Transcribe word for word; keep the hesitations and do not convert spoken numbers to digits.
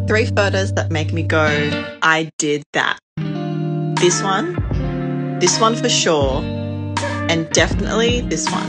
Three photos that make me go, I did that. This one, this one for sure, and definitely this one.